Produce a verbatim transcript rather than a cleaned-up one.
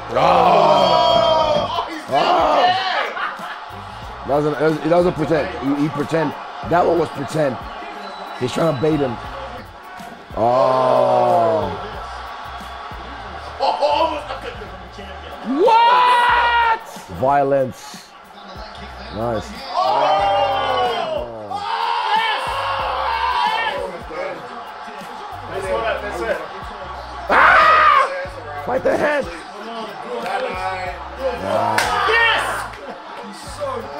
Oh! Oh! That was, an, that was, that was a pretend. He, he pretend. That one was pretend. He's trying to bait him. Oh. What? Violence. Nice. Oh. Ah! Fight the head. Yes!